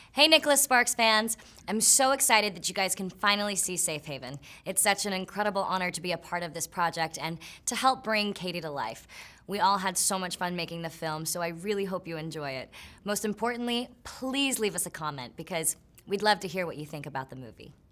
Hey Nicholas Sparks fans! I'm so excited that you guys can finally see Safe Haven. It's such an incredible honor to be a part of this project and to help bring Katie to life. We all had so much fun making the film, so I really hope you enjoy it. Most importantly, please leave us a comment because we'd love to hear what you think about the movie.